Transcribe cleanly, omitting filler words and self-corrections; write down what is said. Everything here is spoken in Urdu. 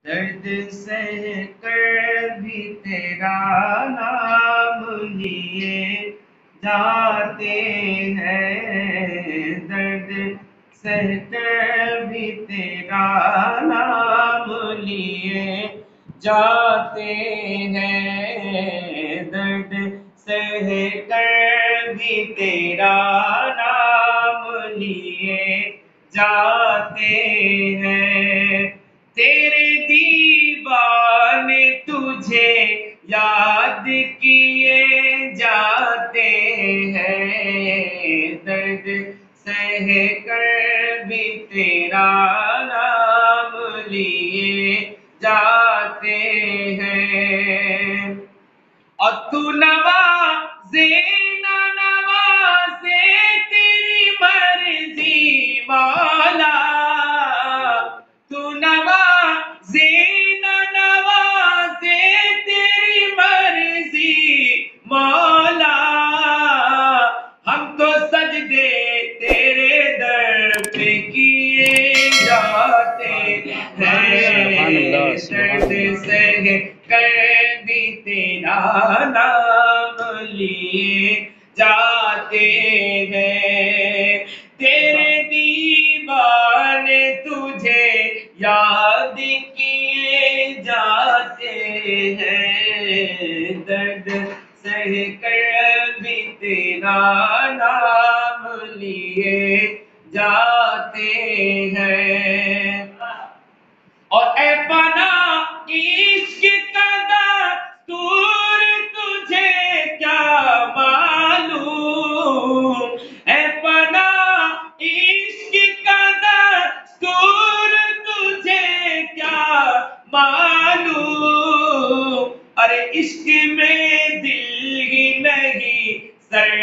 درد سہ کر بھی تیرا نام لیے جاتے ہیں، درد سہ کر بھی تیرا نام لیے جاتے ہیں، درد سہ کر بھی تیرا نام لیے جاتے ہیں، تیرے دیوانے تجھے یاد کیے جاتے ہیں، درد سہ کر بھی تیرا نام لیے جاتے ہیں، اور تو نوازے نہ نوازے تیری مرضی مولا، تو نوازے نہ نوازے تیری مرضی مولا، ہم تو سجدے تیرے در پہ کیے جاتے ہیں، درد سہ کر بھی تیرا نام لیے جاتے ہیں، تیرے دیوانے تجھے یاد کیے جاتے ہیں، درد سہ کر بھی تیرا نام لیے جاتے ہیں، اور اے فنا عشق کا دستور تجھے کیا معلوم، اے فنا عشق کا دستور تجھے کیا معلوم، ارے عشق میں دل ہی نہیں سر